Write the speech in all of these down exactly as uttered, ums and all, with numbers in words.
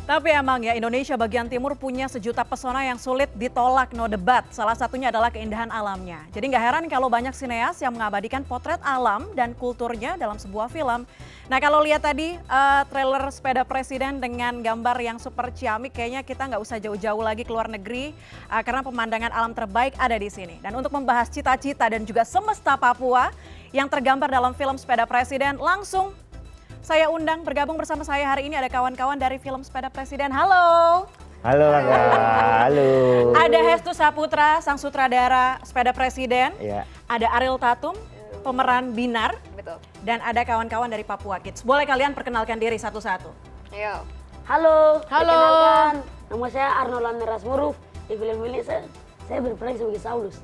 Tapi emang ya Indonesia bagian timur punya sejuta pesona yang sulit ditolak, no debat. Salah satunya adalah keindahan alamnya. Jadi nggak heran kalau banyak sineas yang mengabadikan potret alam dan kulturnya dalam sebuah film. Nah kalau lihat tadi uh, trailer sepeda presiden dengan gambar yang super ciamik, kayaknya kita nggak usah jauh-jauh lagi ke luar negeri uh, karena pemandangan alam terbaik ada di sini. Dan untuk membahas cita-cita dan juga semesta Papua yang tergambar dalam film Sepeda Presiden, langsung saya undang bergabung bersama saya hari ini ada kawan-kawan dari film Sepeda Presiden. Halo. Halo Kakak. Halo. Ada Hestu Saputra, sang sutradara Sepeda Presiden. Iya. Ada Ariel Tatum, pemeran Binar. Betul. Dan ada kawan-kawan dari Papua Kids. Boleh kalian perkenalkan diri satu-satu? Ayo. Halo. Halo. Perkenalkan, nama saya Arnold Lameras Muruf. Di film ini saya, saya berperan sebagai Saulus.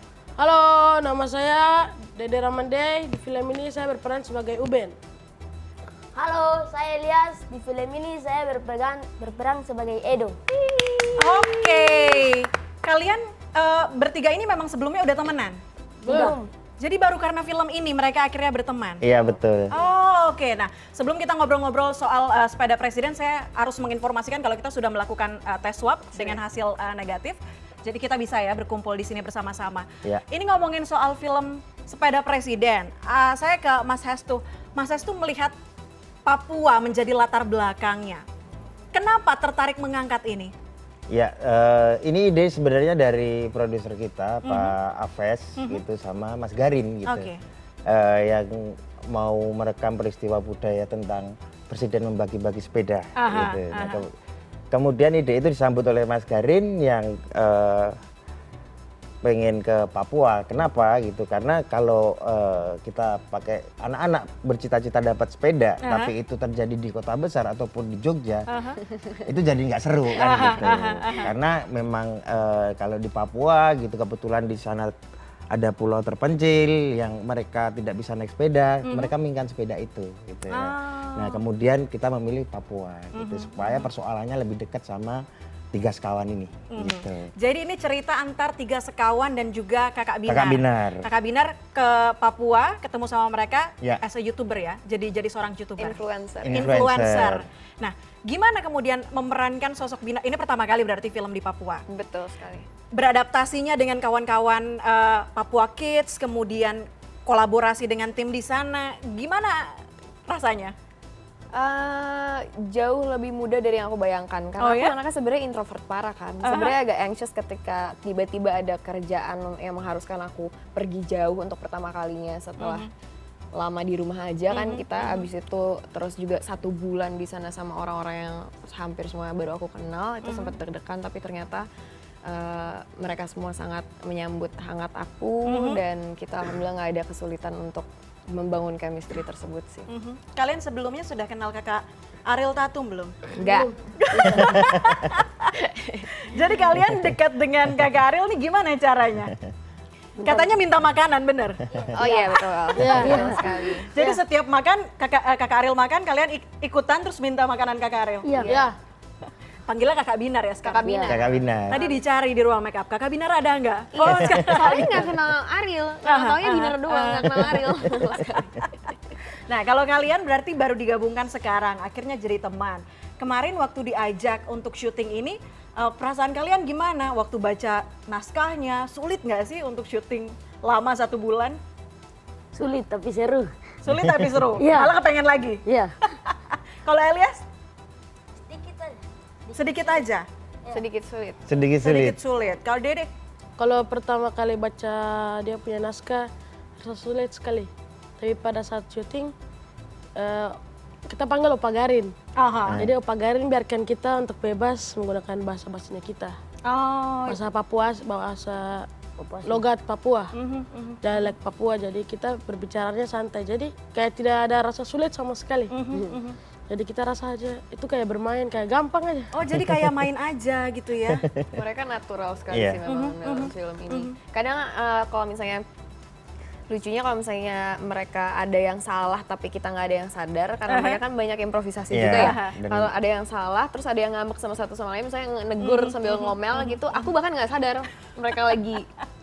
Halo, nama saya Dede Ramande. Di film ini saya berperan sebagai Uben. Halo, saya Elias. Di film ini saya berperan berperan sebagai Edo. Oke. Kalian uh, bertiga ini memang sebelumnya udah temenan? Belum. Jadi baru karena film ini mereka akhirnya berteman? Iya betul. Oh oke, okay. Nah sebelum kita ngobrol-ngobrol soal uh, Sepeda Presiden, saya harus menginformasikan kalau kita sudah melakukan uh, tes swab dengan hasil uh, negatif. Jadi kita bisa ya berkumpul di sini bersama-sama. Ya. Ini ngomongin soal film Sepeda Presiden, uh, saya ke Mas Hestu. Mas Hestu melihat Papua menjadi latar belakangnya. Kenapa tertarik mengangkat ini? Ya, uh, ini ide sebenarnya dari produser kita, mm-hmm. Pak Aves, mm-hmm. gitu, sama Mas Garin, gitu. Okay. Uh, yang mau merekam peristiwa budaya tentang presiden membagi-bagi sepeda, aha, gitu. Nah, aha. ke kemudian ide itu disambut oleh Mas Garin yang uh, pengen ke Papua. Kenapa gitu? Karena kalau uh, kita pakai anak-anak bercita-cita dapat sepeda, uh-huh. tapi itu terjadi di kota besar ataupun di Jogja, uh-huh. itu jadi nggak seru kan uh-huh. gitu. Uh-huh. Karena memang uh, kalau di Papua gitu kebetulan di sana ada pulau terpencil yang mereka tidak bisa naik sepeda, uh-huh. mereka menginginkan sepeda itu gitu ya. Oh. Nah kemudian kita memilih Papua gitu uh-huh. supaya persoalannya lebih dekat sama tiga sekawan ini. Mm-hmm. Gitu. Jadi ini cerita antar tiga sekawan dan juga kakak Binar. Kakak Binar. Kakak Binar ke Papua, ketemu sama mereka ya. as a YouTuber ya. Jadi jadi seorang YouTuber. Influencer. Influencer. Influencer. Nah, gimana kemudian memerankan sosok Binar? Ini pertama kali berarti film di Papua. Betul sekali. Beradaptasinya dengan kawan-kawan uh, Papua Kids, kemudian kolaborasi dengan tim di sana. Gimana rasanya? Uh, jauh lebih mudah dari yang aku bayangkan karena oh, aku ya? anaknya sebenarnya introvert parah kan. Uh-huh. Sebenarnya agak anxious ketika tiba-tiba ada kerjaan yang mengharuskan aku pergi jauh untuk pertama kalinya setelah uh-huh. lama di rumah aja kan. Uh-huh. Kita uh-huh. abis itu terus juga satu bulan di sana sama orang-orang yang hampir semua baru aku kenal. Itu uh-huh. sempat deg-degan tapi ternyata uh, mereka semua sangat menyambut hangat aku uh-huh. dan kita alhamdulillah nggak ada kesulitan untuk membangun chemistry tersebut sih. Mm-hmm. Kalian sebelumnya sudah kenal kakak Ariel Tatum belum? Enggak. Jadi kalian dekat dengan kakak Ariel nih gimana caranya? Katanya minta makanan, bener? Oh iya betul. Iya betul sekali. Jadi ya. Setiap makan kakak kakak Ariel makan, kalian ikutan terus minta makanan kakak Ariel? Iya. Ya. Panggilnya kakak Binar ya sekarang? Kakak Binar. Kakak Binar. Tadi dicari di ruang make up, kakak Binar ada nggak? Iya, oh, soalnya nggak kenal Ariel, nggak taunya Binar doang, nggak kenal Ariel. Nah kalau kalian berarti baru digabungkan sekarang, akhirnya jadi teman. Kemarin waktu diajak untuk syuting ini, uh, perasaan kalian gimana? Waktu baca naskahnya, sulit nggak sih untuk syuting lama satu bulan? Sulit tapi seru. Sulit tapi seru? Iya. Malah kepengen lagi? Iya. Kalau Elias? Sedikit aja. Sedikit aja? Sedikit sulit. Sedikit sulit. Sedikit sulit. Kalau Dede? Kalau pertama kali baca dia punya naskah, rasa sulit sekali. Tapi pada saat syuting, uh, kita panggil Opa Garin. Aha. Jadi Opa Garin biarkan kita untuk bebas menggunakan bahasa-bahasanya kita. Oh. Bahasa Papua, bahasa logat Papua, Mm-hmm, mm-hmm. dialek Papua. Jadi kita berbicaranya santai. Jadi kayak tidak ada rasa sulit sama sekali. Mm-hmm, mm-hmm. Jadi kita rasa aja itu kayak bermain, kayak gampang aja. Oh jadi kayak main aja gitu ya? Mereka natural sekali yeah. sih memang Mm-hmm, dalam mm-hmm. film ini. Mm-hmm. Kadang uh, kalau misalnya lucunya kalau misalnya mereka ada yang salah tapi kita nggak ada yang sadar karena Uh-huh. mereka kan banyak improvisasi Yeah. juga ya. Dan- Kalau ada yang salah terus ada yang ngambek sama satu sama lain misalnya negur Mm-hmm. sambil ngomel gitu, aku bahkan nggak sadar mereka lagi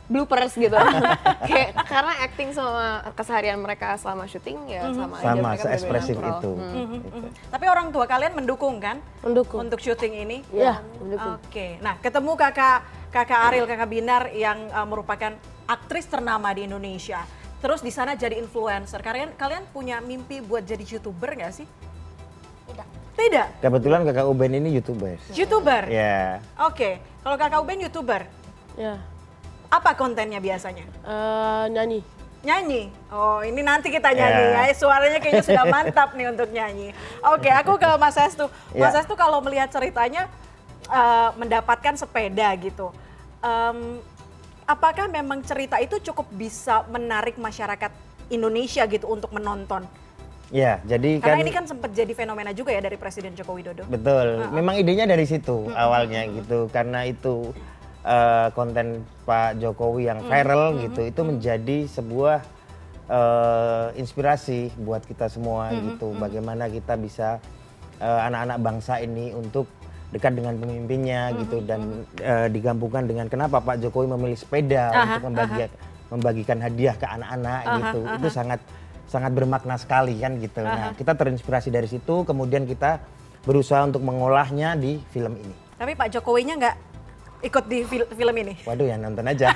bloopers gitu. Kayak karena acting sama keseharian mereka selama syuting ya sama aja Sama, mereka benar-benar se-ekspresif natural. itu. Hmm. Gitu. Tapi orang tua kalian mendukung kan Mendukung. untuk syuting ini? Ya, mendukung. Oke, nah ketemu kakak kakak Ariel, kakak Binar yang uh, merupakan aktris ternama di Indonesia. Terus di sana jadi influencer. Kalian kalian punya mimpi buat jadi youtuber nggak sih? Tidak. Tidak. Kebetulan kakak Uben ini YouTuber. Youtuber. Ya. Oke, kalau kakak Uben youtuber, Ya, apa kontennya biasanya? eh, nyanyi. Nyanyi. Oh, ini nanti kita nyanyi Ya. ya. Suaranya kayaknya sudah mantap nih untuk nyanyi. Oke, aku ke Mas Hestu. Mas Ya. Hestu kalau melihat ceritanya eh, mendapatkan sepeda gitu. Em, apakah memang cerita itu cukup bisa menarik masyarakat Indonesia gitu untuk menonton? Ya, jadi Karena kan ini kan sempat jadi fenomena juga ya dari Presiden Joko Widodo. betul. Memang idenya dari situ awalnya gitu. Karena itu eh, konten Pak Jokowi yang viral gitu, itu menjadi sebuah eh, inspirasi buat kita semua gitu. Bagaimana kita bisa eh, anak-anak bangsa ini untuk dekat dengan pemimpinnya gitu dan eh, digabungkan dengan kenapa Pak Jokowi memilih sepeda Aha, untuk membagi, membagikan hadiah ke anak-anak gitu. Itu sangat sangat bermakna sekali kan gitu. Nah, kita terinspirasi dari situ, kemudian kita berusaha untuk mengolahnya di film ini. Tapi Pak Jokowinya nggak ikut di fil- film ini. Waduh, ya nonton aja.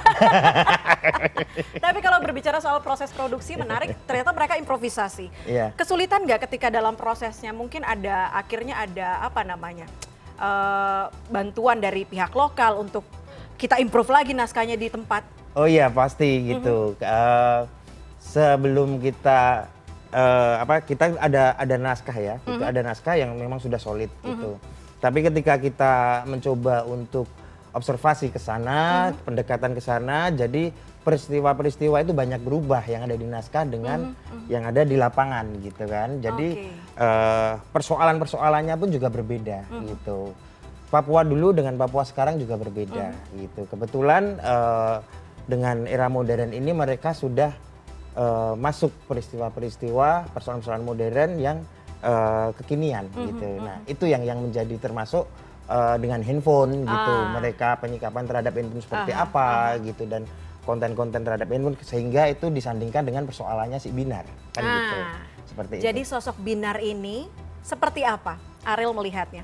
Tapi kalau berbicara soal proses produksi menarik, ternyata mereka improvisasi. Iya. Kesulitan nggak ketika dalam prosesnya? Mungkin ada akhirnya ada apa namanya eh, bantuan dari pihak lokal untuk kita improve lagi naskahnya di tempat. Oh iya, pasti gitu. Eh, sebelum kita eh, apa kita ada ada naskah ya, itu ada naskah yang memang sudah solid gitu. Tapi ketika kita mencoba untuk observasi ke sana, pendekatan ke sana, jadi peristiwa-peristiwa itu banyak berubah yang ada di naskah dengan yang ada di lapangan gitu kan. Jadi eh, persoalan-persoalannya pun juga berbeda gitu. Papua dulu dengan Papua sekarang juga berbeda gitu. Kebetulan eh, dengan era modern ini mereka sudah eh, masuk peristiwa-peristiwa persoalan-persoalan modern yang eh, kekinian gitu. Nah, itu yang yang menjadi termasuk eh, dengan handphone gitu. Ah. Mereka penyikapan terhadap handphone seperti apa gitu dan konten-konten terhadap handphone sehingga itu disandingkan dengan persoalannya si Binar kan gitu. Ah. Seperti Jadi itu. sosok Binar ini seperti apa? Ariel melihatnya.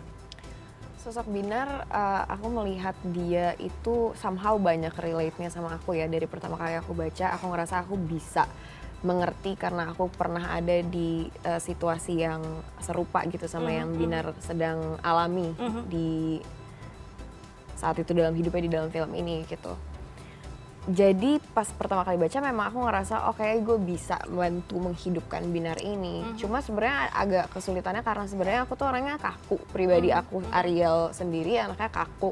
Sosok Binar, uh, aku melihat dia itu somehow banyak relate-nya sama aku ya. Dari pertama kali aku baca, aku ngerasa aku bisa mengerti karena aku pernah ada di uh, situasi yang serupa gitu sama yang Binar sedang alami di saat itu dalam hidupnya di dalam film ini gitu. Jadi pas pertama kali baca memang aku ngerasa oke gue bisa bantu menghidupkan Binar ini. Cuma sebenarnya agak kesulitannya karena sebenarnya aku tuh orangnya kaku. Pribadi aku Ariel sendiri anaknya kaku.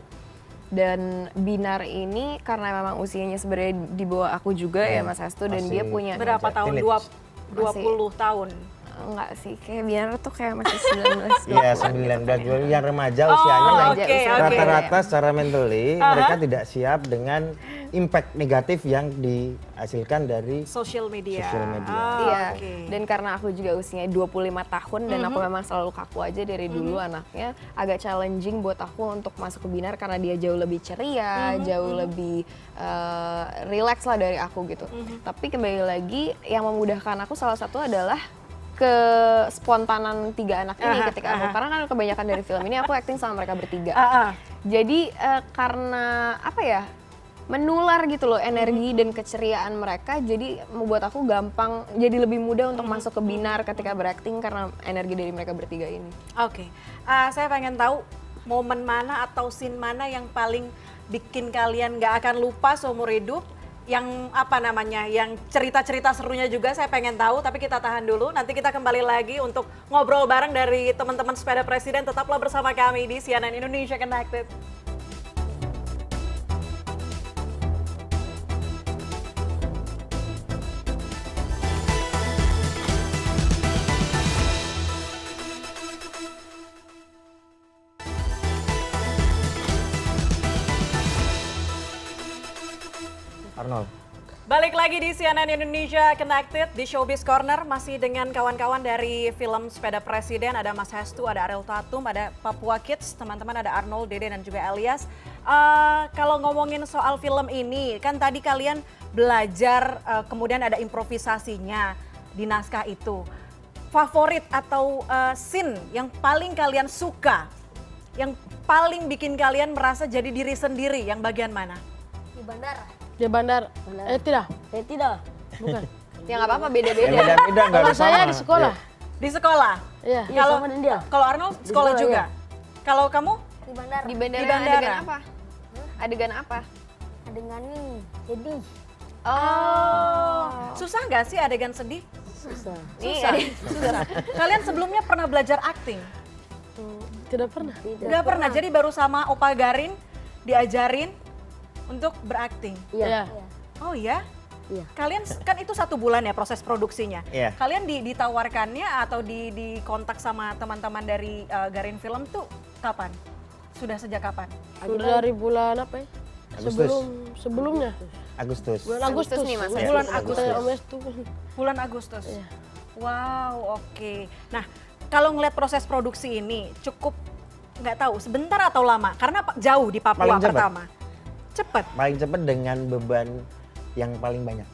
Dan Binar ini karena memang usianya sebenarnya di bawah aku juga ya Mas Hestu dan dia masih punya Berapa tahun? Teenage. Dua, dua puluh tahun. enggak sih kayak Binar tuh kayak masih sembilan belas. Iya, sembilan belas yang remaja usianya Oh, yang oke, usia oke. rata-rata secara mentally mereka tidak siap dengan impact negatif yang dihasilkan dari Social media. Social media. Ah, Iya, oke. dan karena aku juga usianya dua puluh lima tahun dan aku memang selalu kaku aja dari dulu anaknya, agak challenging buat aku untuk masuk ke Binar karena dia jauh lebih ceria, jauh lebih uh, relax lah dari aku gitu. Tapi kembali lagi yang memudahkan aku salah satu adalah ke spontanan tiga anak ini Aha, ketika aku, karena kan kebanyakan dari film ini aku acting sama mereka bertiga. Ah, ah. Jadi eh, karena apa ya, menular gitu loh energi dan keceriaan mereka, jadi membuat aku gampang, jadi lebih mudah untuk masuk ke Binar ketika berakting karena energi dari mereka bertiga ini. Oke, Ah, saya pengen tahu momen mana atau scene mana yang paling bikin kalian nggak akan lupa seumur hidup, yang apa namanya, yang cerita-cerita serunya juga saya pengen tahu, tapi kita tahan dulu, nanti kita kembali lagi untuk ngobrol bareng dari teman-teman Sepeda Presiden. Tetaplah bersama kami di C N N Indonesia Connected. Arnold. Balik lagi di C N N Indonesia Connected di Showbiz Corner masih dengan kawan-kawan dari film Sepeda Presiden. Ada Mas Hestu, ada Ariel Tatum, ada Papua Kids, teman-teman ada Arnold, Dede dan juga Elias. Uh, kalau ngomongin soal film ini, kan tadi kalian belajar uh, kemudian ada improvisasinya di naskah itu. Favorit atau uh, scene yang paling kalian suka, yang paling bikin kalian merasa jadi diri sendiri, yang bagian mana? Di bandara. Di bandar. Bandara. Eh tidak, Eh tidak. bukan. Ya nggak apa-apa, Ya, beda-beda. beda-beda nggak Kalau harus saya sama. di sekolah. Di sekolah? Iya. Iya, Kalau sama dengan dia. kalau Arnold Di sekolah sekolah, juga. Kalau kamu? Di bandara. Di bandara, Di bandara. adegan apa? Adegan apa? Adegan ini. Jadi Oh. Susah nggak sih adegan sedih? susah. Nih, Susah. ade- Susah. Kalian sebelumnya pernah belajar acting? Hmm, Tidak pernah. Tidak. Nggak pernah. Jadi baru sama Opa Garin diajarin untuk berakting. Iya. Iya. Oh iya? Iya. Kalian kan itu satu bulan ya proses produksinya. Iya. Kalian di- ditawarkannya atau di dikontak sama teman-teman dari uh, Garin Film tuh kapan? Sudah sejak kapan? Sudah dari bulan apa ya? Agustus. Sebelum sebelumnya. Agustus. Bulan Agustus Agustus nih, Mas. Iya. Bulan Agustus. Agustus. Om Hestu. Bulan Agustus. Iya. Wow, oke. Nah, kalau ngeliat proses produksi ini cukup nggak tahu sebentar atau lama? Karena pa- jauh di Papua Paling cepet. pertama. Cepet. Paling cepat dengan beban yang paling banyak.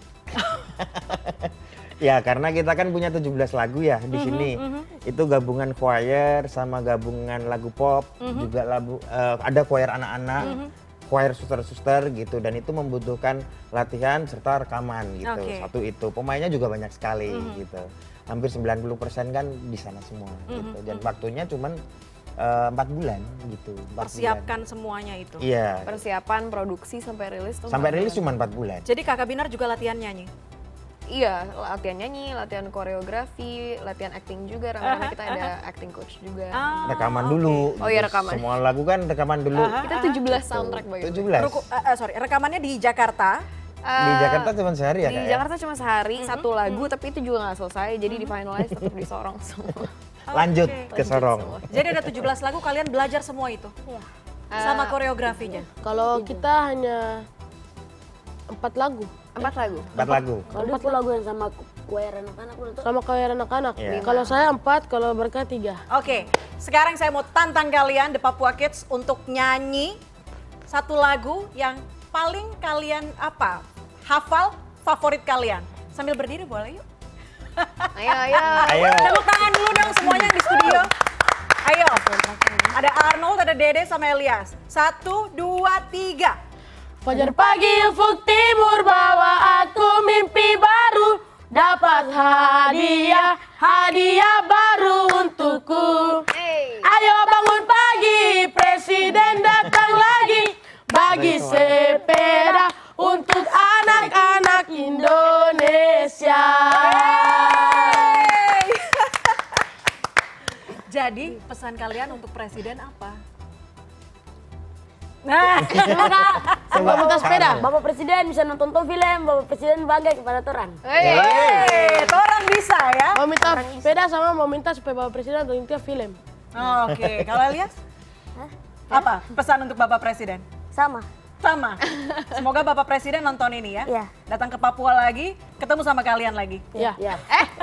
Ya karena kita kan punya tujuh belas lagu ya di sini. Itu gabungan choir sama gabungan lagu pop, juga lagu eh, ada choir anak-anak, choir suster-suster gitu, dan itu membutuhkan latihan serta rekaman gitu. Oke. Satu itu. Pemainnya juga banyak sekali gitu. Hampir sembilan puluh persen kan di sana semua gitu. Dan waktunya cuman eh, empat bulan gitu. empat Persiapkan semuanya itu. bulan. Iya. persiapan produksi sampai rilis tuh. Sampai empat rilis bulan. cuma empat bulan. Jadi Kakak Binar juga latihan nyanyi? Iya, latihan nyanyi, latihan koreografi, latihan acting juga. Rame-rame kita ada acting coach juga. Ah, Rekaman oke. dulu. Oh iya, gitu. rekaman. Semua lagu kan rekaman dulu. Kita tujuh belas soundtrack by the way. tujuh belas. Ruku- eh, eh, sorry, rekamannya di Jakarta. Di Eh, Jakarta cuma sehari ya Di Kak, ya? Jakarta cuma sehari, satu lagu, tapi itu juga nggak selesai. Jadi di finalize tetap di Sorong semua. Lanjut Oke. ke Sorong. semua. Jadi ada tujuh belas lagu, kalian belajar semua itu? Iya. Sama Eh, koreografinya? Kalau kita hanya empat lagu. Empat lagu. Empat lagu. Kalau itu lagu yang sama choir anak-anak udah tuh. Sama choir anak-anak. Iya. Kalau saya empat, kalau mereka tiga. Oke, sekarang saya mau tantang kalian, The Papua Kids, untuk nyanyi satu lagu yang paling kalian apa? Hafal, favorit kalian. Sambil berdiri boleh yuk? Ayo, ayo. Ayo. Tepuk tangan dulu dong semuanya di studio. Ayo. Ada Arnold, ada Dede sama Elias. Satu, dua, tiga. Fajar pagi ufuk timur bawa aku mimpi baru, dapat hadiah, hadiah baru untukku. Hey. Ayo bangun pagi, presiden datang lagi, bagi sepeda untuk anak-anak Indonesia. Yeay. Jadi pesan kalian untuk presiden apa? Nah, Coba minta sepeda. Bapak Presiden bisa nonton tuh film, Bapak Presiden bangga kepada Toran. Hey. hey, orang bisa ya. Mau minta sepeda sama mau minta supaya Bapak Presiden atau intinya film. Oh, Oke, kalau Elias? Apa pesan untuk Bapak Presiden? Sama. Sama. Semoga Bapak Presiden nonton ini ya. Iya. Datang ke Papua lagi, ketemu sama kalian lagi. Ya. Iya.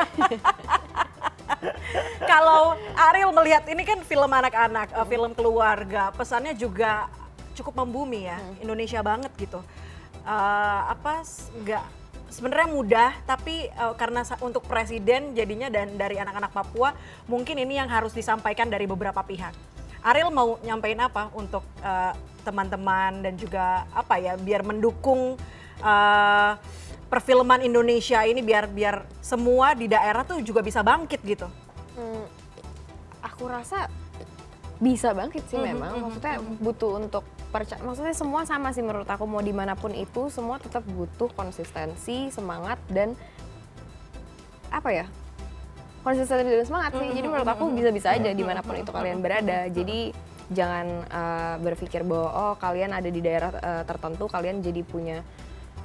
Kalau Ariel melihat ini kan film anak-anak, eh, film keluarga, pesannya juga cukup membumi ya, Indonesia banget gitu. Eh, apa s- nggak sebenarnya mudah, tapi eh, karena sa- untuk presiden jadinya dan dari anak-anak Papua mungkin ini yang harus disampaikan dari beberapa pihak. Ariel mau nyampein apa untuk eh, teman-teman dan juga apa ya biar mendukung eh, perfilman Indonesia ini biar biar semua di daerah tuh juga bisa bangkit gitu. Hmm, aku rasa bisa bangkit sih memang. Maksudnya butuh untuk percaya. Maksudnya semua sama sih menurut aku, mau dimanapun itu semua tetap butuh konsistensi, semangat dan apa ya? Konsistensi dan semangat sih. Jadi menurut aku bisa-bisa aja dimanapun itu kalian berada. Jadi jangan uh, berpikir bahwa oh kalian ada di daerah uh, tertentu kalian jadi punya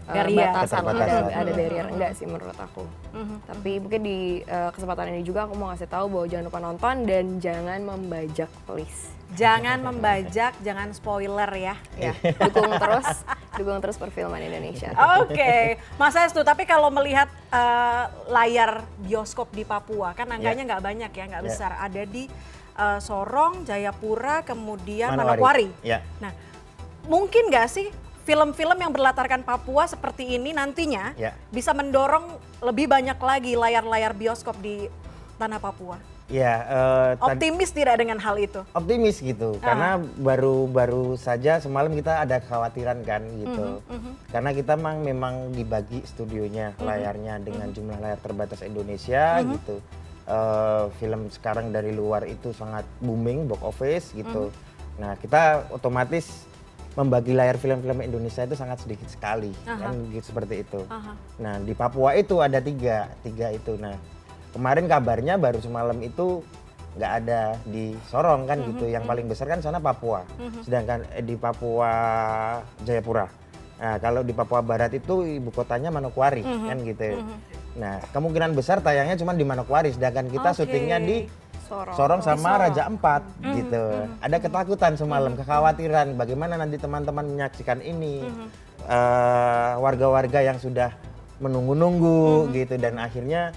uh, Barrier. batasan, ada, Keterbatasan. ada barrier enggak sih menurut aku. Mhm. Tapi mungkin di uh, kesempatan ini juga aku mau ngasih tahu bahwa jangan lupa nonton dan jangan membajak, please. Jangan membajak, jangan spoiler ya. Ya, dukung terus, dukung terus perfilman Indonesia. Oke, Mas Estu, tapi kalau melihat uh, layar bioskop di Papua, kan angkanya nggak banyak ya, nggak Ya. besar. Ada di uh, Sorong, Jayapura, kemudian Manokwari. Manokwari. Ya. Nah, mungkin nggak sih film-film yang berlatarkan Papua seperti ini nantinya Ya. bisa mendorong lebih banyak lagi layar-layar bioskop di tanah Papua? Ya, eh, tadi- Optimis tidak dengan hal itu? optimis gitu karena baru baru saja semalam kita ada kekhawatiran kan gitu karena kita memang memang dibagi studionya layarnya dengan jumlah layar terbatas Indonesia gitu. Eh, film sekarang dari luar itu sangat booming box office gitu. Nah kita otomatis membagi layar film-film Indonesia itu sangat sedikit sekali kan gitu seperti itu. Aha. Nah di Papua itu ada tiga tiga itu. Nah kemarin kabarnya baru semalam itu nggak ada di Sorong kan gitu. Yang paling besar kan sana Papua. Sedangkan eh, di Papua Jayapura. Nah kalau di Papua Barat itu ibu kotanya Manokwari kan gitu. Nah kemungkinan besar tayangnya cuma di Manokwari. Sedangkan kita Oke. syutingnya di Sorong. Sorong sama Raja Empat gitu. Ada ketakutan semalam, kekhawatiran bagaimana nanti teman-teman menyaksikan ini. Eh, warga-warga yang sudah menunggu-nunggu gitu dan akhirnya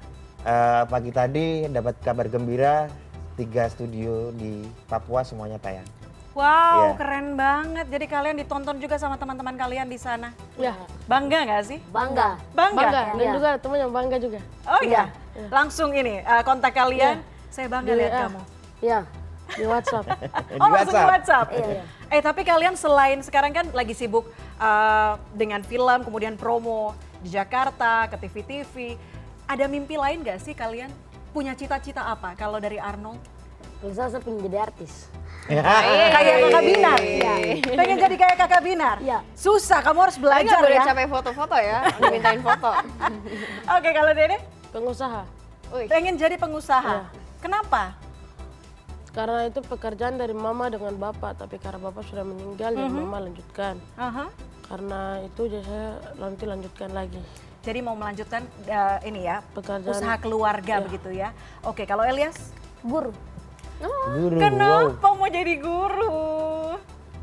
Uh, pagi tadi dapat kabar gembira, tiga studio di Papua semuanya tayang. Wow, Iya. keren banget. Jadi kalian ditonton juga sama teman-teman kalian di sana. Ya, Bangga nggak sih? Bangga. Bangga. bangga. Dan Iya. juga teman yang bangga juga. Oh iya. Langsung ini uh, kontak kalian. Saya bangga Di lihat W A. kamu. Ya, di WhatsApp. Oh, langsung di WhatsApp. Iya, iya. Eh tapi kalian selain sekarang kan lagi sibuk uh, dengan film, kemudian promo di Jakarta, ke T V T V. Ada mimpi lain nggak sih kalian? Punya cita-cita apa kalau dari Arnold? Kalau saya pengen jadi artis. Kayak kakak Binar. Pengen jadi kayak kakak Binar? Iya. Susah, kamu harus Nggak belajar boleh ya. capek foto-foto ya, dimintain foto. Oke, kalau Dede Pengusaha. Wih. pengen jadi pengusaha. Kenapa? Karena itu pekerjaan dari mama dengan bapak, tapi karena bapak sudah meninggal dan mama lanjutkan. Aha. Karena itu jadi saya nanti lanjutkan lagi. Jadi mau melanjutkan uh, ini ya, Pekerjaan. usaha keluarga begitu ya. Oke, kalau Elias? Guru. Guru, wow. Kenapa mau jadi guru?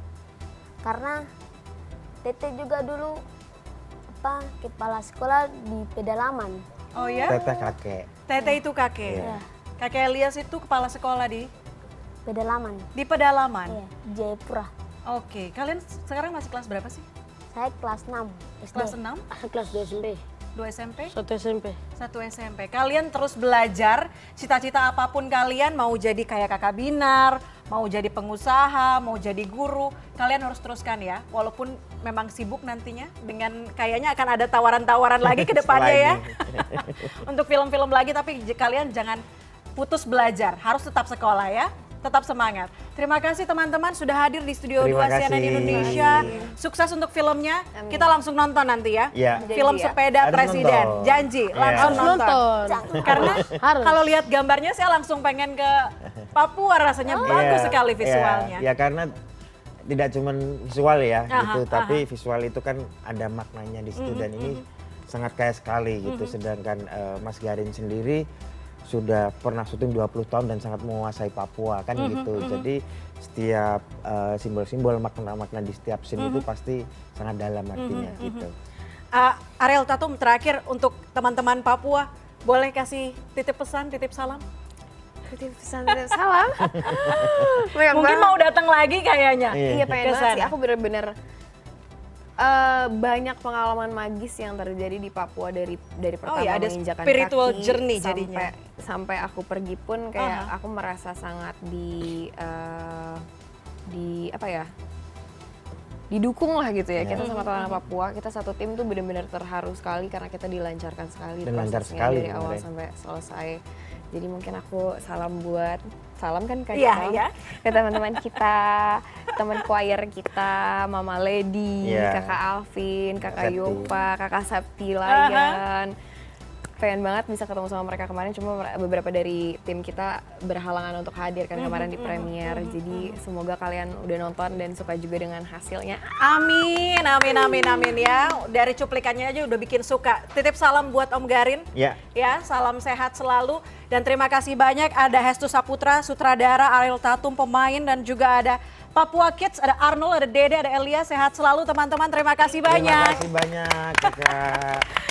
Karena Tete juga dulu apa kepala sekolah di pedalaman. Oh ya? Teteh kakek. Tete itu kakek. Iya. Kakek Elias itu kepala sekolah di Pedalaman. di pedalaman. Iya, Jayapura. Oke, kalian sekarang masih kelas berapa sih? Saya kelas enam S D. Kelas enam, Kelas dua S M P. dua S M P, Satu S M P. satu S M P. Kalian terus belajar, cita-cita apapun kalian, mau jadi kayak kakak Binar, mau jadi pengusaha, mau jadi guru, kalian harus teruskan ya. Walaupun memang sibuk nantinya dengan kayaknya akan ada tawaran-tawaran lagi ke depannya ya. Untuk film-film lagi, tapi j- kalian jangan putus belajar, harus tetap sekolah ya. Tetap semangat. Terima kasih teman-teman sudah hadir di Studio Terima dua C N N kasih. Indonesia. Sukses untuk filmnya. Kita langsung nonton nanti ya. Iya. Film Janji ya. sepeda Harus presiden. nonton. Janji, Iya. langsung Harus nonton. nonton. Karena Harus. kalau lihat gambarnya saya langsung pengen ke Papua, rasanya bagus Iya, sekali iya. visualnya. Ya karena tidak cuma visual ya Aha, gitu, tapi aha. visual itu kan ada maknanya di situ dan ini sangat kaya sekali gitu. Sedangkan eh, Mas Garin sendiri sudah pernah syuting dua puluh tahun dan sangat menguasai Papua kan gitu. Jadi setiap eh, simbol-simbol makna-makna di setiap scene itu pasti sangat dalam artinya gitu. Uh, Ariel Tatum, terakhir untuk teman-teman Papua, boleh kasih titip pesan, titip salam? Titip pesan, titip salam. Banyak Mungkin banget. mau datang lagi kayaknya. Iya. Iya pengen Ke banget sih, sana. aku bener-bener eh, banyak pengalaman magis yang terjadi di Papua dari dari pertama iya, ada menginjakan spiritual kaki journey sampai, jadinya. sampai aku pergi pun kayak Aha. aku merasa sangat di eh, di apa ya didukung lah gitu ya. Ya. Kita sama teman Papua, kita satu tim tuh bener-bener terharu sekali karena kita dilancarkan sekali Dan lancar prosesnya sekali dari awal kemarin. sampai selesai. Jadi mungkin aku salam buat salam kan Kak Iya, Salam? iya. Ke teman-teman kita, teman choir kita, Mama Lady, Iya. Kakak Alvin, Kakak Septi. Yopa, Kakak Septi Layan, pengen banget bisa ketemu sama mereka kemarin, cuma beberapa dari tim kita berhalangan untuk hadir kan kemarin di premiere. Jadi semoga kalian udah nonton dan suka juga dengan hasilnya. Amin, amin, amin, amin ya. Dari cuplikannya aja udah bikin suka. Titip salam buat Om Garin. Ya. Ya, salam sehat selalu. Dan terima kasih banyak ada Hestu Saputra, sutradara, Ariel Tatum, pemain, dan juga ada Papua Kids, ada Arnold, ada Dede, ada Elia. Sehat selalu teman-teman. Terima kasih banyak. Terima kasih banyak, Kak.